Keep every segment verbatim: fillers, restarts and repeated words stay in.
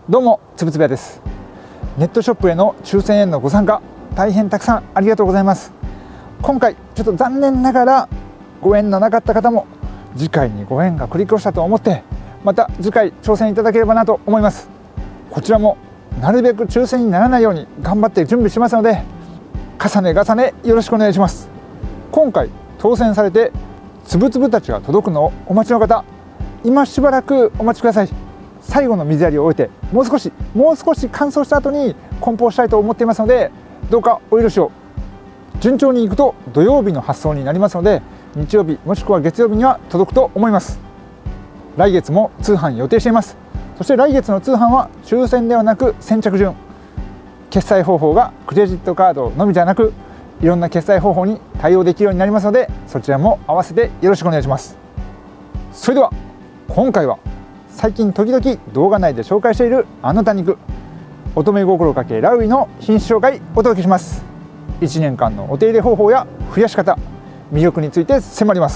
どうもつぶつぶやです。ネットショップへの抽選へのご参加大変たくさんありがとうございます。今回ちょっと残念ながらご縁のなかった方も次回にご縁が繰り越したと思ってまた次回挑戦いただければなと思います。こちらもなるべく抽選にならないように頑張って準備しますので重ね重ねよろしくお願いします。今回当選されてつぶつぶたちが届くのをお待ちの方、今しばらくお待ちください。最後の水やりを終えてもう少しもう少し乾燥した後に梱包したいと思っていますのでどうかお許しを。順調にいくと土曜日の発送になりますので日曜日もしくは月曜日には届くと思います。来月も通販予定しています。そして来月の通販は抽選ではなく先着順、決済方法がクレジットカードのみではなくいろんな決済方法に対応できるようになりますのでそちらも合わせてよろしくお願いします。それでは今回は最近時々動画内で紹介しているあの多肉乙女心かけラウイの品種紹介お届けします。いちねんかんのお手入れ方法や増やし方、魅力について迫ります。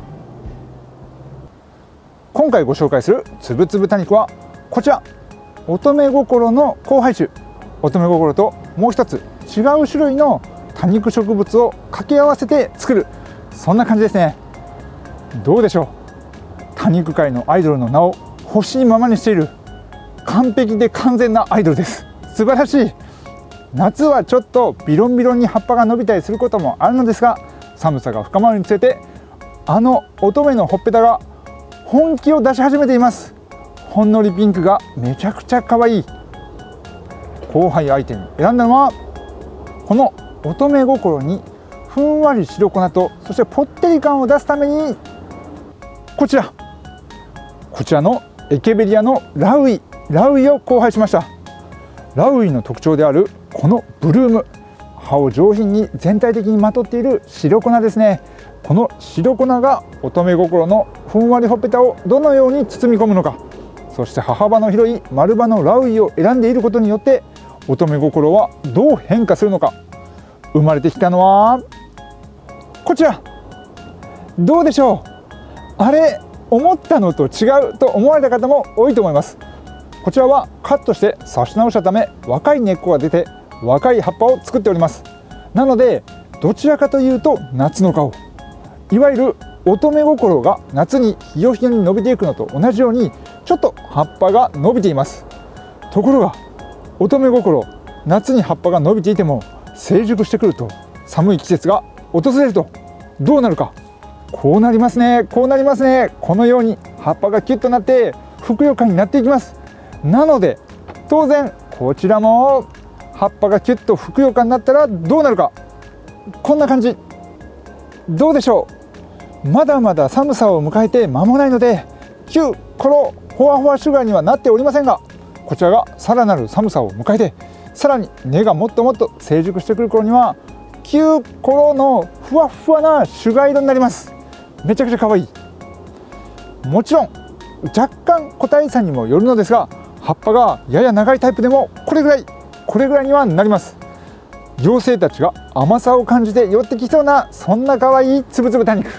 今回ご紹介するつぶつぶ多肉はこちら、乙女心の交配種。乙女心ともう一つ違う種類の多肉植物を掛け合わせて作る、そんな感じですね。どうでしょう、多肉界のアイドルの名を欲しいままにしている完璧で完全なアイドルです。素晴らしい。夏はちょっとビロンビロンに葉っぱが伸びたりすることもあるのですが寒さが深まるにつれてあの乙女のほっぺたが本気を出し始めています。ほんのりピンクがめちゃくちゃ可愛い。交配相手に選んだのはこの乙女心にふんわり白粉とそしてぽってり感を出すためにこちらこちらのエケベリアのラウイラウイを交配しました。ラウイの特徴であるこのブルーム、葉を上品に全体的にまとっている白粉ですね。この白粉が乙女心のふんわりほっぺたをどのように包み込むのか、そして葉幅の広い丸葉のラウイを選んでいることによって乙女心はどう変化するのか。生まれてきたのはこちら。どうでしょう、あれ思ったのと違うと思われた方も多いと思います。こちらはカットして刺し直したため若い根っこが出て若い葉っぱを作っております。なのでどちらかというと夏の顔、いわゆる乙女心が夏にひよひよに伸びていくのと同じようにちょっと葉っぱが伸びています。ところが乙女心、夏に葉っぱが伸びていても成熟してくると寒い季節が訪れるとどうなるか。こうなりますね、こうなりますね。このように葉っぱがキュッとなってふくよかになっていきます。なので当然こちらも葉っぱがキュッとふくよかになったらどうなるか。こんな感じ。どうでしょう、まだまだ寒さを迎えて間もないのでキュッコロホワホワシュガーにはなっておりませんが、こちらがさらなる寒さを迎えてさらに根がもっともっと成熟してくる頃にはキュッコロのふわふわなシュガー色になります。めちゃくちゃ可愛い。もちろん若干個体差にもよるのですが葉っぱがやや長いタイプでもこれぐらいこれぐらいにはなります。妖精たちが甘さを感じて寄ってきそうなそんな可愛いつぶつぶ多肉。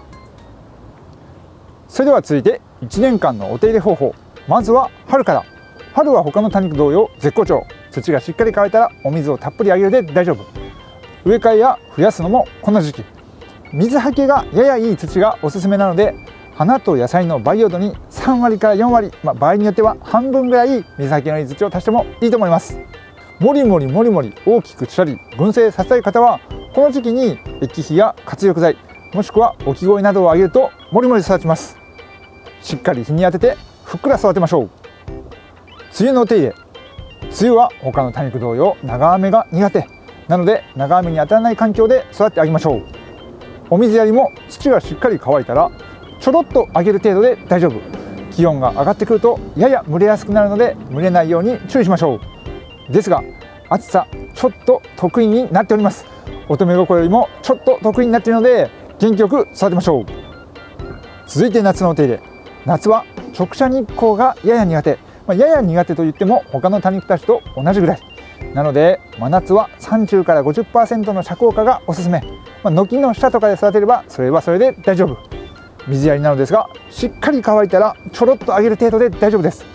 それでは続いていちねんかんのお手入れ方法。まずは春から。春は他の多肉同様絶好調。土がしっかり乾いたらお水をたっぷりあげるで大丈夫。植え替えや増やすのもこの時期。水はけがややいい土がおすすめなので花と野菜の培養土にさんわりからよんわり、まあ、場合によっては半分ぐらい水はけのいい土を足してもいいと思います。もりもりもりもり大きくしたり群生させたい方はこの時期に液肥や活力剤もしくは置き声などをあげるともりもり育ちます。しっかり日に当ててふっくら育てましょう。梅雨のお手入れ。梅雨は他の多肉同様長雨が苦手なので長雨に当たらない環境で育ててあげましょう。お水やりも土がしっかり乾いたらちょろっとあげる程度で大丈夫。気温が上がってくるとやや蒸れやすくなるので蒸れないように注意しましょう。ですが暑さちょっと得意になっております。乙女心よりもちょっと得意になっているので元気よく育てましょう。続いて夏のお手入れ。夏は直射日光がやや苦手、まあ、やや苦手といっても他の多肉たちと同じぐらいなので真夏はさんじゅうから ごじゅっパーセント の遮光化がおすすめ。まあ、軒の下とかで育てればそれはそれで大丈夫。水やりなのですがしっかり乾いたらちょろっとあげる程度で大丈夫です。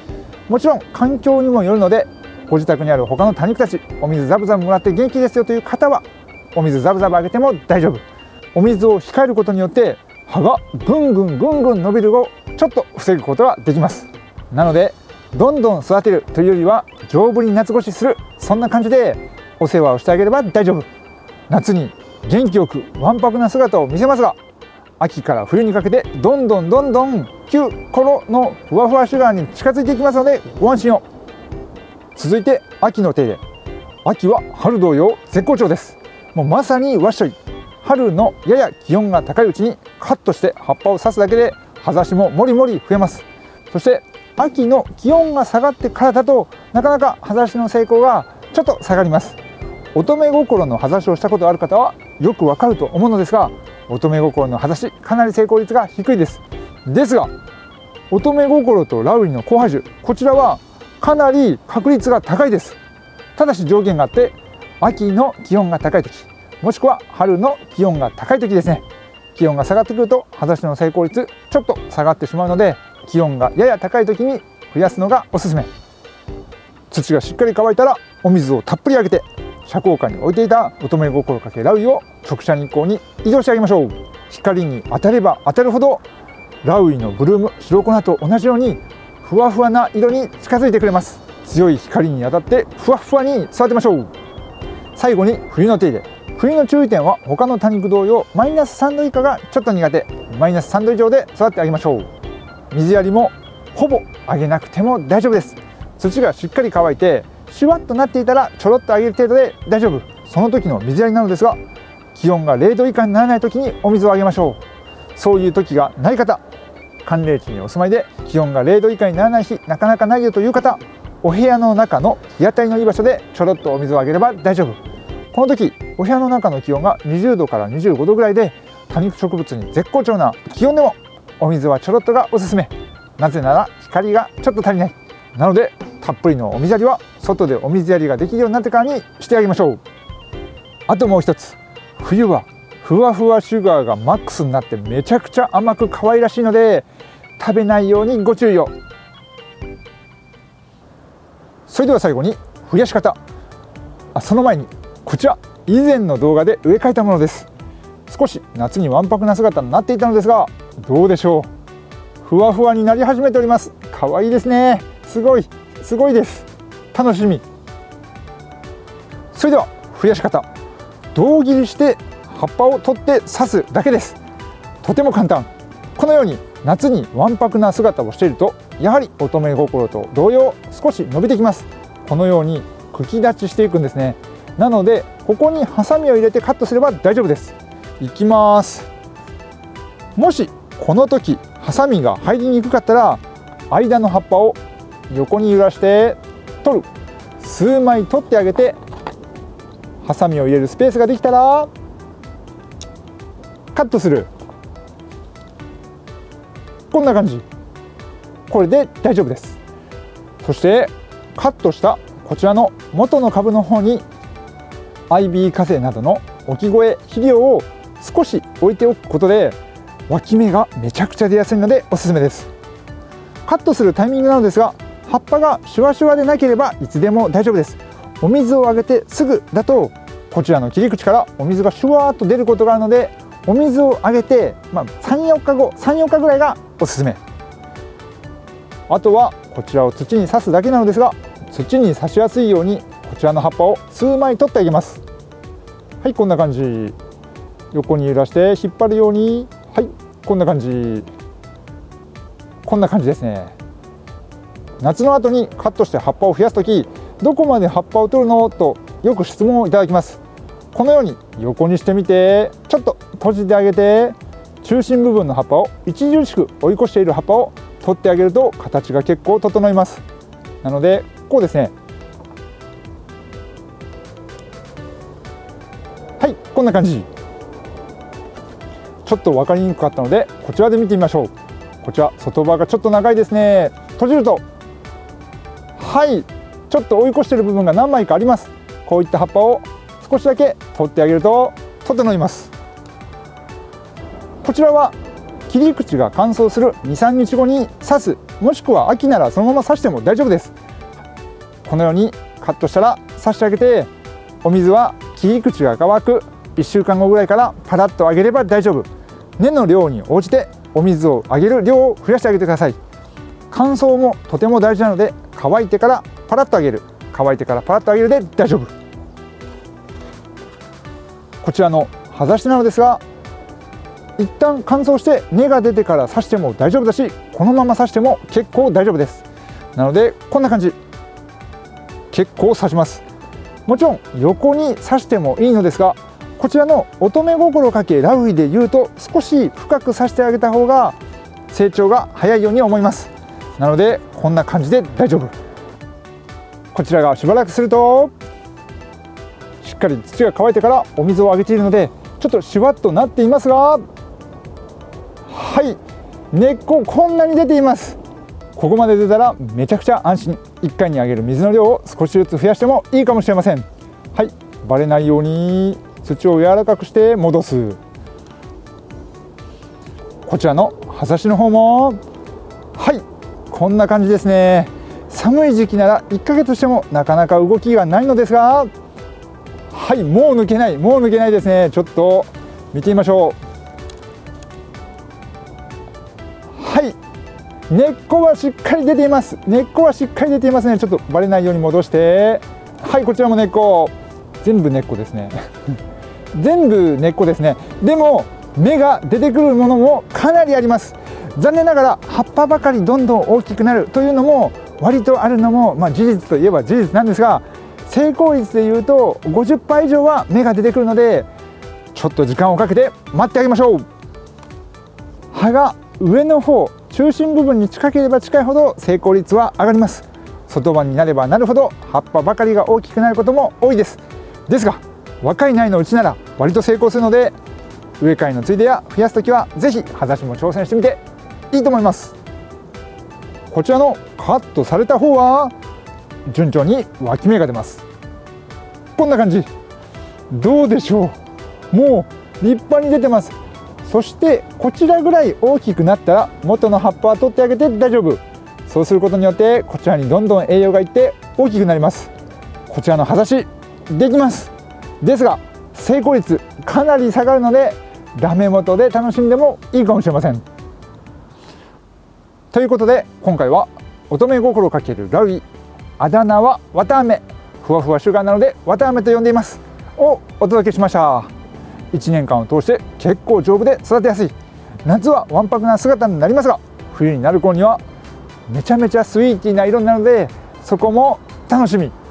もちろん環境にもよるので、ご自宅にある他の多肉たちお水ザブザブもらって元気ですよという方はお水ザブザブあげても大丈夫。お水を控えることによって葉がぐんぐんぐんぐん伸びるをちょっと防ぐことができます。なのでどんどん育てるというよりは丈夫に夏越しする、そんな感じでお世話をしてあげれば大丈夫。夏に元気よくわんぱくな姿を見せますが、秋から冬にかけてどんどんどんどん旧コロのふわふわシュガーに近づいていきますのでご安心を。続いて秋の手入れ。秋は春同様絶好調です。もうまさにわっしょい。春のやや気温が高いうちにカットして葉っぱを刺すだけで葉ざしももりもり増えます。そして秋の気温が下がってからだとなかなか葉ざしの成功がちょっと下がります。乙女心の葉ざしをしたことある方はよくわかると思うのですが、乙女心の葉ざしかなり成功率が低いです。ですが乙女心とラウリの交配種、こちらはかなり確率が高いです。ただし条件があって、秋の気温が高い時、もしくは春の気温が高い時ですね。気温が下がってくると葉ざしの成功率ちょっと下がってしまうので、気温がやや高い時に増やすのがおすすめ。土がしっかり乾いたらお水をたっぷりあげて、遮光下に置いていた乙女心かけラウイを直射日光に移動してあげましょう。光に当たれば当たるほどラウイのブルーム、白粉と同じようにふわふわな色に近づいてくれます。強い光に当たってふわふわに育てましょう。最後に冬の手入れ。冬の注意点は他の多肉同様マイナスさんど以下がちょっと苦手。マイナスさんど以上で育ってあげましょう。水やりもほぼあげなくても大丈夫です。土がしっかり乾いてシュワッとなっていたらちょろっとあげる程度で大丈夫。その時の水やりなのですが、気温がれいど以下にならない時にお水をあげましょう。そういう時がない方、寒冷地にお住まいで気温がれいど以下にならない日なかなかないよという方、お部屋の中の日当たりのいい場所でちょろっとお水をあげれば大丈夫。この時お部屋の中の気温がにじゅうどからにじゅうごどぐらいで多肉植物に絶好調な気温でもお水はちょろっとがおすすめ。なぜなら光がちょっと足りない。なのでたっぷりのお水やりは外でお水やりができるようになってからにしてあげましょう。あともう一つ、冬はふわふわシュガーがマックスになってめちゃくちゃ甘く可愛らしいので食べないようにご注意を。それでは最後に増やし方。あその前にこちら以前の動画で植え替えたものです。少し夏にわんぱくな姿になっていたのですが、どうでしょう。ふわふわになり始めております。可愛いですね。すごいすごいです。楽しみ。それでは増やし方。胴切りして葉っぱを取って刺すだけです。とても簡単。このように夏にわんぱくな姿をしているとやはり乙女心と同様少し伸びてきます。このように茎立ちしていくんですね。なのでここにハサミを入れてカットすれば大丈夫です。いきます。もしこの時ハサミが入りにくかったら間の葉っぱを横に揺らして取る。数枚取ってあげてハサミを入れるスペースができたらカットする。こんな感じ。これで大丈夫です。そしてカットしたこちらの元の株の方にアイビー化成などの置き越え肥料を少し置いておくことで脇芽がめちゃくちゃ出やすいのでおすすめです。カットするタイミングなのですが、葉っぱがシュワシュワでなければいつでも大丈夫です。お水をあげてすぐだとこちらの切り口からお水がシュワーっと出ることがあるので、お水をあげて、まあ、さんよっかごさんよっかぐらいがおすすめ。あとはこちらを土に刺すだけなのですが、土に刺しやすいようにこちらの葉っぱを数枚取ってあげます。はい、こんな感じ。横に揺らして引っ張るように、はい、こんな感じ。こんな感じですね。夏の後にカットして葉っぱを増やすとき、どこまで葉っぱを取るのとよく質問をいただきます。このように横にしてみてちょっと閉じてあげて、中心部分の葉っぱを著しく追い越している葉っぱを取ってあげると形が結構整います。なのでこうですね。はい、こんな感じ。ちょっと分かりにくかったのでこちらで見てみましょう。こちら外側がちょっと長いですね。閉じると、はい、ちょっと追い越している部分が何枚かあります。こういった葉っぱを少しだけ取ってあげると整います。こちらは切り口が乾燥するにさんにちごに刺す、もしくは秋ならそのまま刺しても大丈夫です。このようにカットしたら刺してあげて、お水は切り口が乾くいっしゅうかんごぐらいからパラッとあげれば大丈夫。根の量に応じてお水をあげる量を増やしてあげてください。乾燥もとても大事なので、乾いてからパラッとあげる、乾いてからパラッとあげるで大丈夫。こちらの葉ざしなのですが、一旦乾燥して根が出てから刺しても大丈夫だし、このまま刺しても結構大丈夫です。なのでこんな感じ、結構刺します。もちろん横に刺してもいいのですが、こちらの乙女心かけラウイで言うと、少し深く刺してあげた方が成長が早いように思います。なのでこんな感じで大丈夫。こちらがしばらくするとしっかり土が乾いてからお水をあげているので、ちょっとしわっとなっていますが、はい、根っここんなに出ています。ここまで出たらめちゃくちゃ安心。いっかいにあげる水の量を少しずつ増やしてもいいかもしれません。はい、バレないように土を柔らかくして戻す。こちらの葉ざしの方もはい、こんな感じですね。寒い時期ならいっかげつしてもなかなか動きがないのですが、はい、もう抜けない、もう抜けないですね。ちょっと見てみましょう。はい、根っこはしっかり出ています。根っこはしっかり出ていますね。ちょっとバレないように戻して、はい、こちらも根っこ、全部根っこですね全部根っこですね。でも芽が出てくるものもかなりあります。残念ながら葉っぱばかりどんどん大きくなるというのも割とあるのも、まあ、事実といえば事実なんですが、成功率でいうと ごじゅっパーセント 以上は芽が出てくるので、ちょっと時間をかけて待ってあげましょう。葉が上の方、中心部分に近ければ近いほど成功率は上がります。外葉になればなるほど葉っぱばかりが大きくなることも多いです。ですが若い苗のうちなら割と成功するので、植え替えのついでや増やすときはぜひ葉ざしも挑戦してみていいと思います。こちらのカットされた方は順調に脇芽が出ます。こんな感じ、どうでしょう。もう立派に出てます。そしてこちらぐらい大きくなったら元の葉っぱは取ってあげて大丈夫。そうすることによってこちらにどんどん栄養がいって大きくなります。こちらの葉ざしできます。ですが成功率かなり下がるので、ダメ元で楽しんでもいいかもしれません。ということで今回は乙女心かけるラウイ、あだ名は綿あめ、ふわふわシュガーなので綿あめと呼んでいますをお届けしました。いちねんかんを通して結構丈夫で育てやすい、夏はわんぱくな姿になりますが、冬になる頃にはめちゃめちゃスイーティーな色になるので、そこも楽しみ。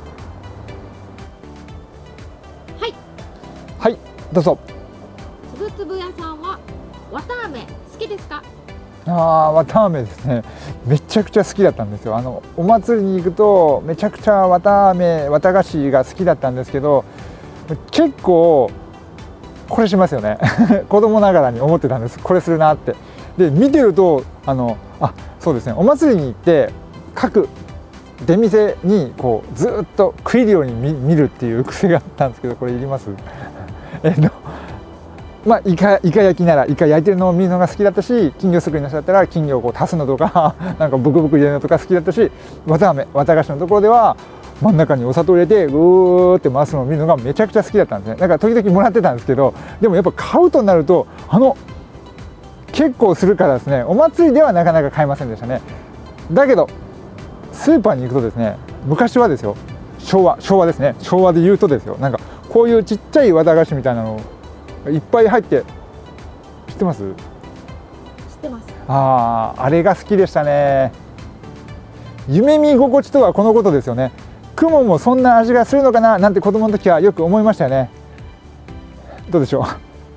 はいはい、どうぞ。 つぶつぶ屋さんは綿あめ好きですか？ ああ、綿あめですね。めちゃくちゃ好きだったんですよ。あのお祭りに行くとめちゃくちゃ綿あめ、綿菓子が好きだったんですけど、結構これしますよね子供ながらに思ってたんです。これするなって。で見てるとあのあそうですね、お祭りに行って各出店にこうずっと食い入るように 見, 見るっていう癖があったんですけど、これいりますえっとまあイカイカ焼きならイカ焼いてるのを見るのが好きだったし、金魚すくいの人だったら金魚をこう足すのとかなんかブクブク入れるのとか好きだったし、綿あめ、綿菓子のところでは真ん中にお砂糖入れてぐーって回すのを見るのがめちゃくちゃ好きだったんですね。だから時々もらってたんですけど、でもやっぱ買うとなるとあの結構するからですね、お祭りではなかなか買えませんでしたね。だけどスーパーに行くとですね、昔はですよ、昭和昭和ですね、昭和で言うとですよ、なんかこういうちっちゃい綿菓子みたいなのいっぱい入って、知ってます？ 知ってます。 ああ、あれが好きでしたね。夢見心地とはこのことですよね。雲もそんな味がするのかななんて子供の時はよく思いましたよね。どうでしょ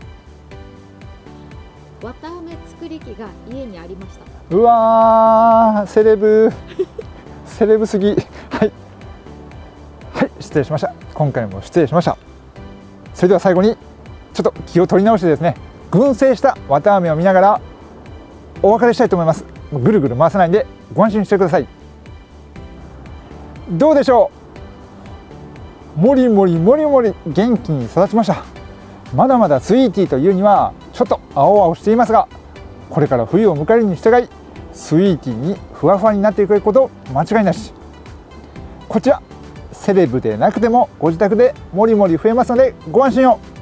う。綿あめ作り機が家にありました。 うわー、セレブセレブすぎはいはい、失礼しました。今回も失礼しました。それでは最後にちょっと気を取り直してですね、群生した綿あめを見ながらお別れしたいと思います。ぐるぐる回さないんでご安心してください。どうでしょう。もりもりもりもり元気に育ちました。まだまだスイーティーというにはちょっと青々していますが、 これから冬を迎えるに従いスイーティーにふわふわになっていくこと間違いなし。こちらセレブでなくてもご自宅でもりもり増えますのでご安心を。